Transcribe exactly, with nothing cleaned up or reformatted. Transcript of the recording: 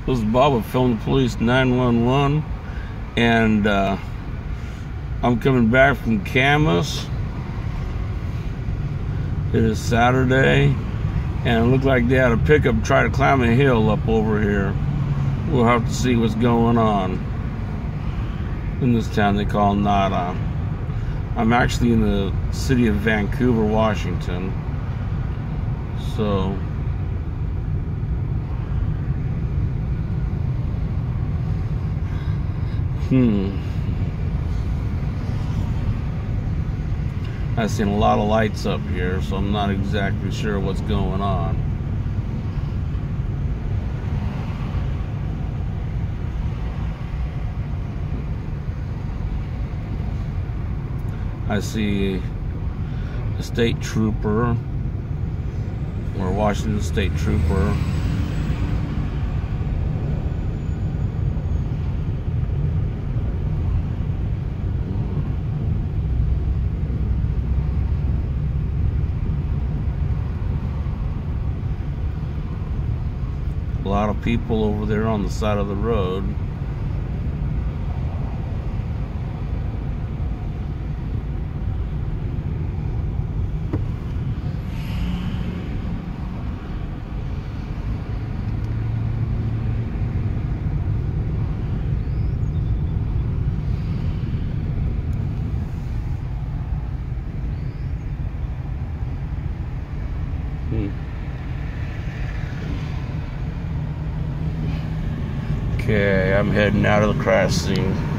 This is Bob with Film Police nine one one, and uh, I'm coming back from Camas. It is Saturday, and it looked like they had a pickup try to climb a hill up over here. We'll have to see what's going on in this town they call Nada. I'm actually in the city of Vancouver, Washington. So Hmm. I've seen a lot of lights up here, so I'm not exactly sure what's going on. I see a state trooper, or Washington State Trooper. A lot of people over there on the side of the road. Hmm. Okay, I'm heading out of the crash scene.